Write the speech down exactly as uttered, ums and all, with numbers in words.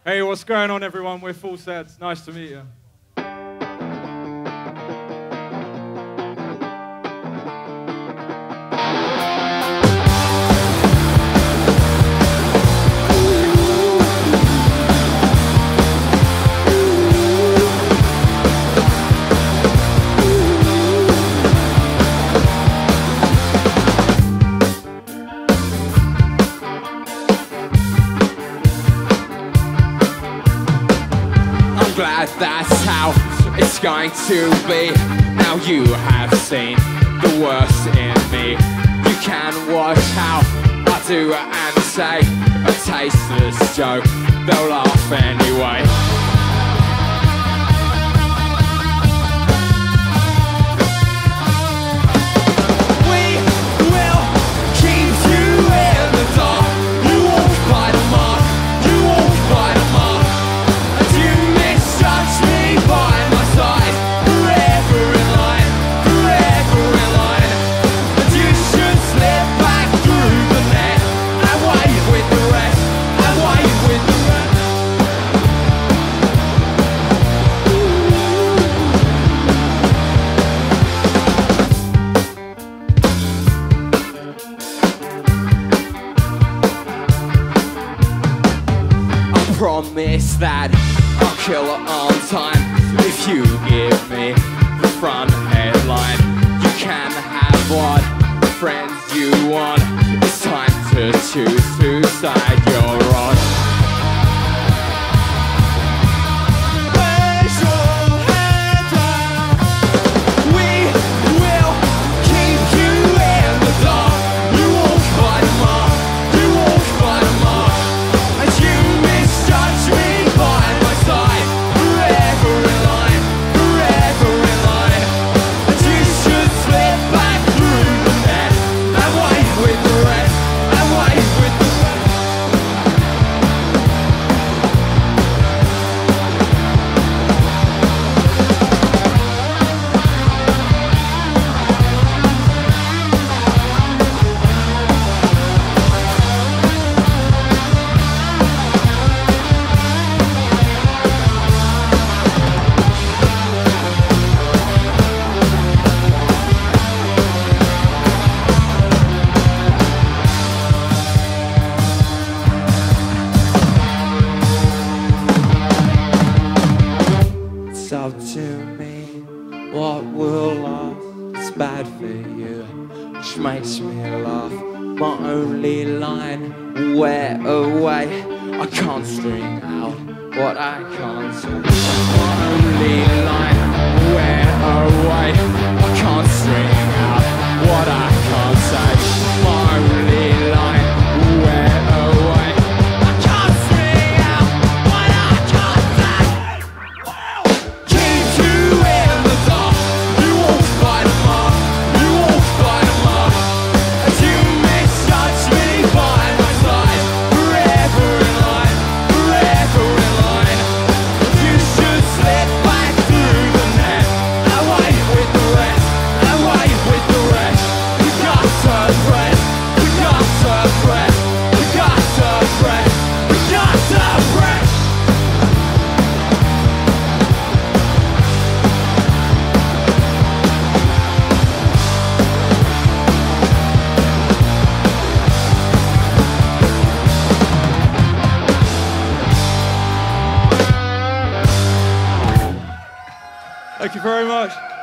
Hey, what's going on, everyone? We're Full Sets. Nice to meet you. Glad that's how it's going to be. Now you have seen the worst in me. You can watch how I do and say a tasteless joke. They'll laugh anyway. We will keep you in the dark. You walk by the mark. You walk by the mark. Touch me by my side, forever in line, forever in line. And you should slip back through the net and wave with the rest, and wave with the rest. I promise that I'll kill it on time if you give me the front headline. You can have what friends you want. It's time to choose whose side you're on. Raise your hand up. We will keep you in the dark. You walk by the mark. You walk by the mark. And you misjudge me by my side, forever in line, forever in line. And you should slip back through the net and wave with the rest, and wave with the rest. It's up to me, what will last? It's bad for you, which makes me laugh. My only line, where away? I can't string out what I can't say. My only line, where away? I can't string out what I can't say. My only line, where away? I can't string out what I can't say. Keep you in the dark. You walk by the mark. You walk by the mark. And you misjudge me by my side, forever in line, forever in line. You should slip back through the net and wave with the rest, and wave with the rest. You got to press, you got to press, you got to press, you got to press. Thank you very much.